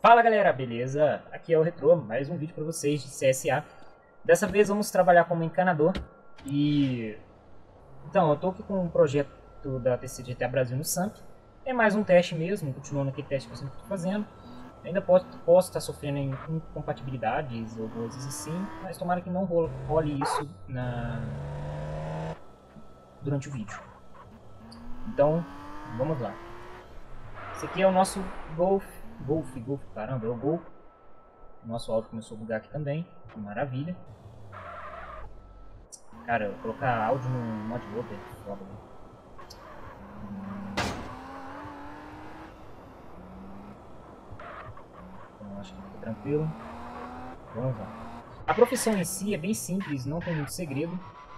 Fala galera, beleza? Aqui é o Retro, mais um vídeo para vocês de CSA. Dessa vez vamos trabalhar como encanador e... Então, eu tô aqui com um projeto da TCGTA Brasil no SAMP. É mais um teste mesmo, continuando aquele teste que eu sempre estou fazendo. Ainda posso estar sofrendo em incompatibilidades ou coisas assim, mas tomara que não role isso durante o vídeo. Então, vamos lá. Esse aqui é o nosso Golf, caramba, é o Golf. O nosso áudio começou a bugar aqui também, que maravilha. Cara, colocar áudio no mod loader é foda, né? Então acho que fica tranquilo. Vamos lá. A profissão em si é bem simples, não tem muito segredo.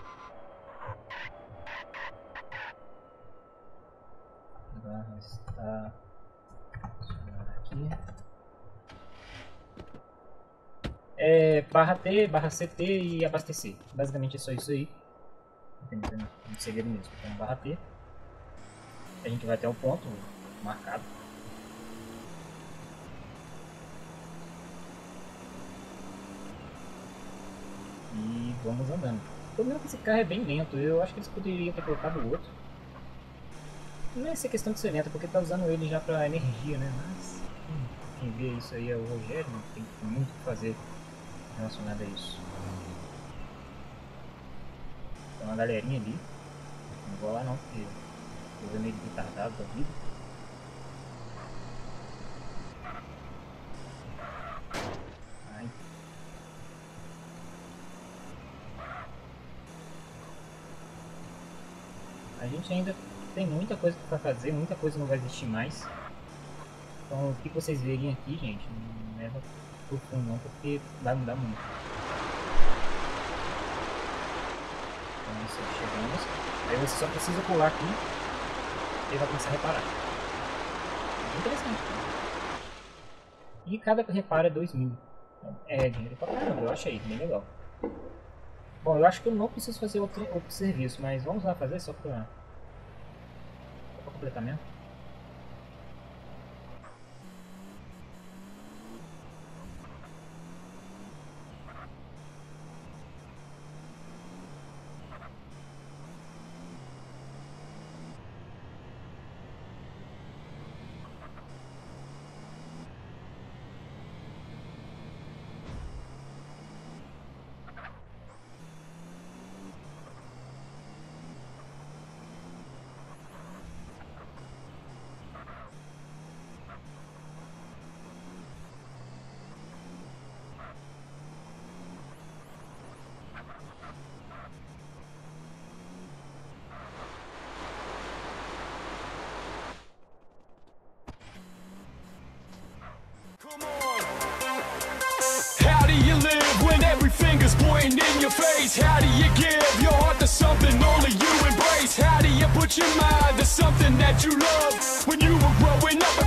Está aqui. É barra T, barra CT e abastecer. Basicamente é só isso aí. Não tem muito segredo mesmo. Então barra T. A gente vai até o ponto marcado. E vamos andando. O problema é que esse carro é bem lento. Eu acho que eles poderiam ter colocado o outro. Não é essa questão de ser lento, porque tá usando ele já pra energia, né? Mas quem vê isso aí é o Rogério, não tem muito o que fazer relacionado a isso. Tem uma galerinha ali. Não vou lá não, porque eu tô meio retardado da vida. Ai. A gente ainda tem muita coisa para fazer, muita coisa não vai existir mais. Então o que vocês verem aqui, gente, não leva por fundo não, porque vai mudar muito. Então isso, chegamos. Aí você só precisa pular aqui e vai começar a reparar. É interessante. E cada reparo é 2.000. Então, é dinheiro pra caramba, eu achei bem legal. Bom, eu acho que eu não preciso fazer outro serviço, mas vamos lá fazer só pra completamento. How do you live when every finger's pointing in your face? How do you give your heart to something only you embrace? How do you put your mind to something that you love? When you were growing up